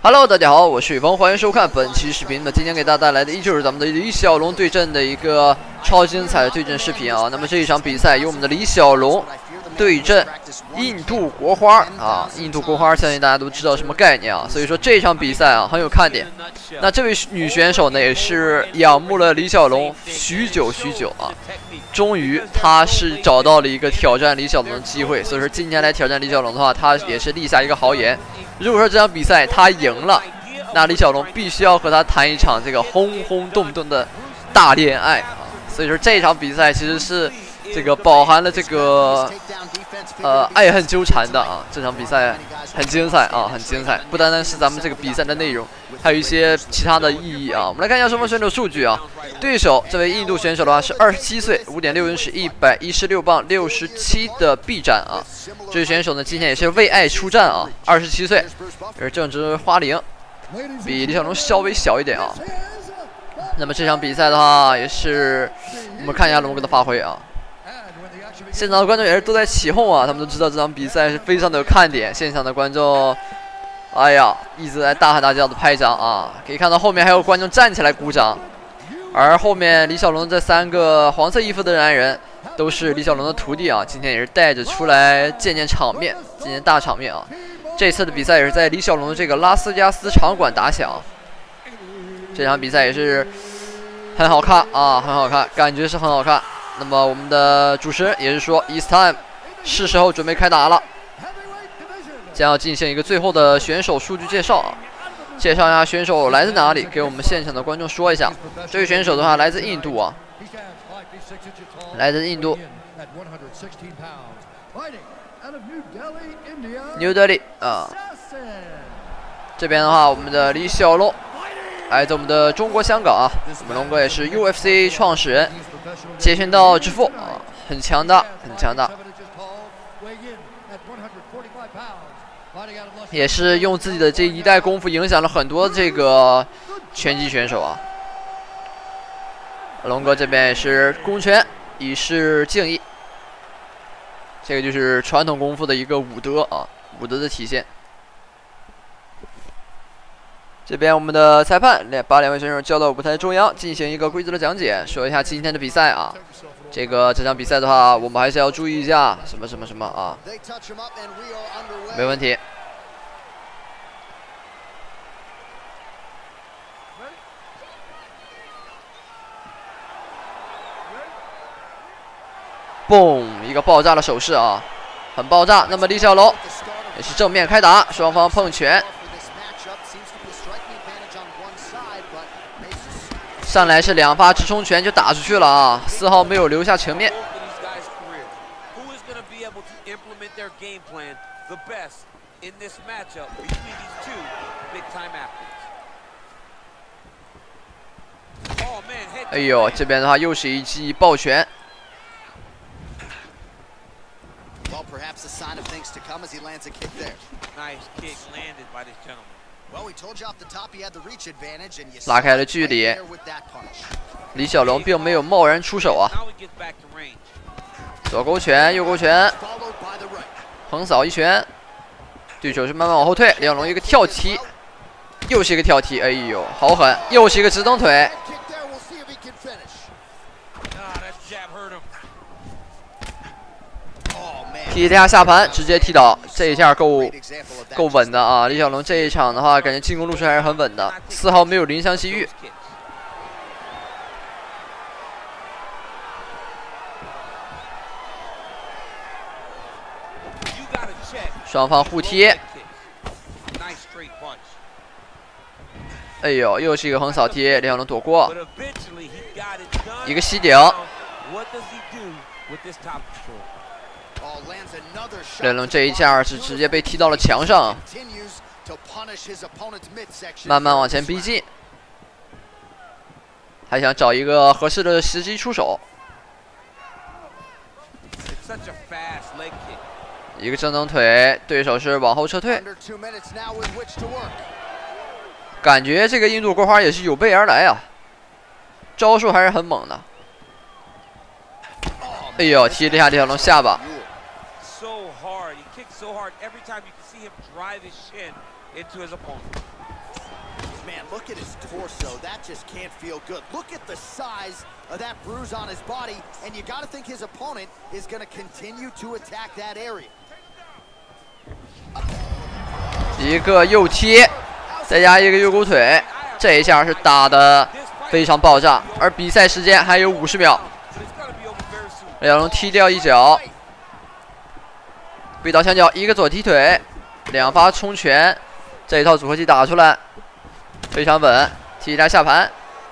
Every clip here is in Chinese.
Hello， 大家好，我是雨峰，欢迎收看本期视频。那今天给大家带来的依旧是咱们的李小龙对阵的一个超精彩的对阵视频啊。那么这一场比赛由我们的李小龙对阵印度国花啊。印度国花相信大家都知道什么概念啊，所以说这场比赛啊很有看点。那这位女选手呢也是仰慕了李小龙许久啊，终于她是找到了一个挑战李小龙的机会，所以说今天来挑战李小龙的话，她也是立下一个豪言。如果说这场比赛他赢了，那李小龙必须要和他谈一场这个轰轰动动的大恋爱啊！所以说这场比赛其实是这个饱含了这个爱恨纠缠的啊！这场比赛很精彩啊，很精彩！不单单是咱们这个比赛的内容，还有一些其他的意义啊！我们来看一下双方选手数据啊。对手这位印度选手的话是27岁，5.6英尺，116磅67的臂展啊。这位选手呢今天也是为爱出战啊，27岁，也是正值花龄，比李小龙稍微小一点啊。那么这场比赛的话，也是我们看一下龙哥的发挥啊。现场的观众也是都在起哄啊，他们都知道这场比赛是非常的有看点。现场的观众，哎呀，一直在大喊大叫的拍掌啊，可以看到后面还有观众站起来鼓掌。而后面李小龙这3个黄色衣服的男人都是李小龙的徒弟啊，今天也是带着出来见场面，见大场面啊。这次的比赛也是在李小龙的这个拉斯加斯场馆打响，这场比赛也是很好看啊，很好看，感觉是很好看。那么我们的主持人也是说 ，It's time， 是时候准备开打了，将要进行一个最后的选手数据介绍啊。介绍一下选手来自哪里，给我们现场的观众说一下。这位选手的话来自印度啊，来自印度 New Delhi 啊。这边的话，我们的李小龙来自我们的中国香港啊。我们龙哥也是 UFC 创始人，截拳道之父啊，很强大，很强大。也是用自己的这一代功夫影响了很多这个拳击选手啊。龙哥这边也是攻拳以示敬意，这个就是传统功夫的一个武德啊，武德的体现。这边我们的裁判把2位选手叫到舞台中央，进行一个规则的讲解，说一下今天的比赛啊。这场比赛的话，我们还是要注意一下什么啊，没问题。嘣，一个爆炸的手势啊，很爆炸。那么李小龙也是正面开打，双方碰拳，上来是2发直冲拳就打出去了啊，丝毫没有留下情面。哎呦，这边的话又是一记爆拳。 Perhaps a sign of things to come as he lands a kick there. Nice kick landed by this gentleman. Well, we told you off the top he had the reach advantage, and you 拉开了距离。李小龙并没有贸然出手啊。左勾拳，右勾拳，横扫一拳，对手是慢慢往后退。李小龙一个跳踢，又是一个跳踢，哎呦，好狠！又是一个直蹬腿。踢一下下盘，直接踢倒，这一下够稳的啊！李小龙这一场的话，感觉进攻路线还是很稳的，丝毫没有怜香惜玉。双方互踢，哎呦，又是一个横扫踢，李小龙躲过，一个膝顶。李小龙这一下是直接被踢到了墙上，慢慢往前逼近，还想找一个合适的时机出手。一个正蹬腿，对手是往后撤退，感觉这个印度国花也是有备而来啊，招数还是很猛的。哎呦，踢了一下李小龙下巴。 So hard, he kicked so hard every time you can see him drive his shin into his opponent. Man, look at his torso. That just can't feel good. Look at the size of that bruise on his body, and you got to think his opponent is going to continue to attack that area. 一个右踢，再加一个右勾腿，这一下是打的非常爆炸。而比赛时间还有50秒，李小龙踢掉一脚，背刀墙角，一个左踢腿，两发冲拳，这一套组合技打出来，非常稳，踢一下下盘。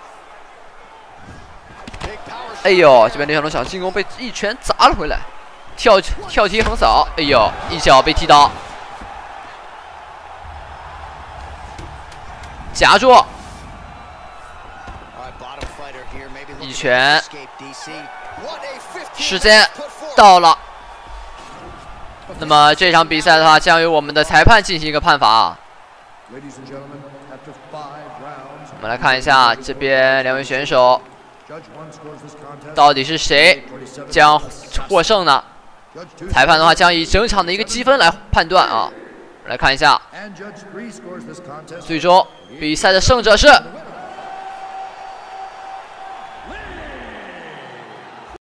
哎呦，这边李小龙想进攻被一拳砸了回来，跳踢横扫，哎呦，一脚被踢倒。 夹住，一拳，时间到了。那么这场比赛的话，将由我们的裁判进行一个判罚啊。我们来看一下这边两位选手，到底是谁将获胜呢？裁判的话将以整场的一个积分来判断啊。来看一下，最终。 比赛的胜者是